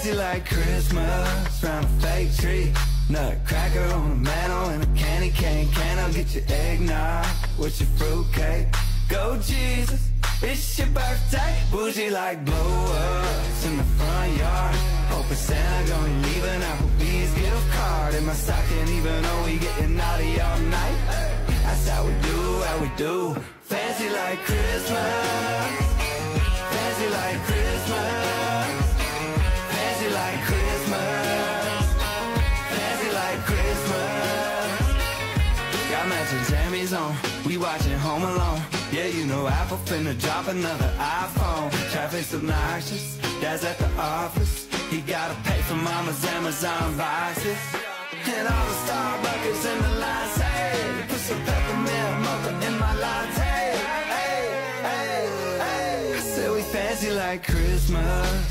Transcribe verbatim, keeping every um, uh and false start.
fancy like Christmas round a fake tree. Nutcracker on a mantle and a candy cane. Can I get your eggnog with your fruitcake? Go Jesus, it's your birthday. Bougie like blow-ups in the front yard. Hoping Santa gonna leave an Applebee's gift card in my stocking, even though we getting naughty all night. That's how we do, how we do. Fancy like Christmas, fancy like Christmas, fancy like Christmas, fancy like Christmas. Got matching jammies on, we watching Home Alone. Yeah, you know Apple finna drop another iPhone. Traffic's obnoxious, Dad's at the office. He gotta pay for Mama's Amazon vices. And all the Starbucks in the line say, put some peppermint mocha in my latte. Hey, hey, hey. I said we fancy like Christmas